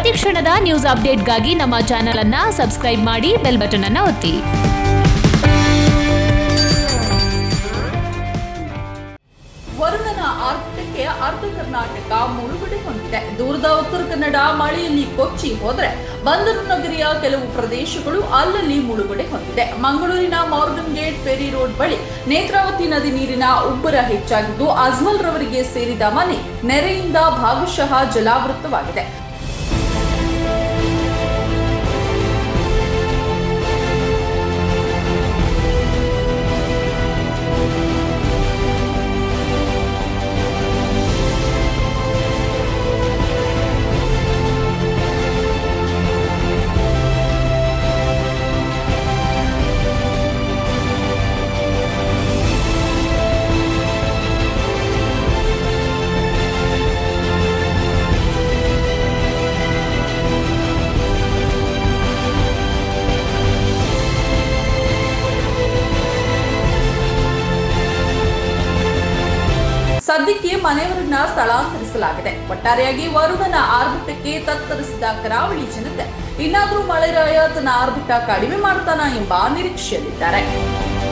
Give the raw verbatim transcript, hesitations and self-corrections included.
ಪ್ರತಿ ಕ್ಷಣದ ನ್ಯೂಸ್ ಅಪ್ಡೇಟ್ಗಾಗಿ ನಮ್ಮ ಚಾನೆಲ್ ಅನ್ನು ಸಬ್ಸ್ಕ್ರೈಬ್ ಮಾಡಿ, ಬೆಲ್ ಬಟನ್ ಅನ್ನು ಒತ್ತಿ. ವರುಣನ ಆರ್ಭಟಕ್ಕೆ ಅರ್ಧ ಕರ್ನಾಟಕ ಮುಳುಗಡೆ ಹೊಂದಿದೆ. ದೂರದ ಉತ್ತರ ಕನ್ನಡ ಮಳೆಯಲ್ಲಿ ಕೊಚ್ಚಿ ಹೋದರೆ ಬಂದರು ನಗರಿಯ ಕೆಲವು ಪ್ರದೇಶಗಳು ಅಲ್ಲಲ್ಲಿ ಮುಳುಗಡೆ ಹೊಂದಿದೆ. ಮಂಗಳೂರಿನ ಮಾರ್ಗನ್ ಗೇಟ್ ಫೆರಿ ರೋಡ್ ಬಳಿ ನೇತ್ರಾವತಿ ನದಿ ನೀರಿನ ಉಬ್ಬರ ಹೆಚ್ಚಾಗಿದ್ದು ಅಜ್ಮಲ್ ರವರಿಗೆ ಸೇರಿದ ಮನೆ ನೆರೆಯಿಂದ ಭಾಗಶಃ ಜಲಾವೃತವಾಗಿದೆ. ಸದ್ಯಕ್ಕೆ ಮನೆಯವರನ್ನ ಸ್ಥಳಾಂತರಿಸಲಾಗಿದೆ. ಒಟ್ಟಾರೆಯಾಗಿ ವರುಣನ ಆರ್ಭಟಕ್ಕೆ ತತ್ತರಿಸಿದ ಕರಾವಳಿ ಜನತೆ ಇನ್ನಾದರೂ ಮಳೆರಾಯ ತನ್ನ ಆರ್ಭಟ ಕಡಿಮೆ ಮಾಡ್ತಾನ ಎಂಬ ನಿರೀಕ್ಷೆಯಲ್ಲಿದ್ದಾರೆ.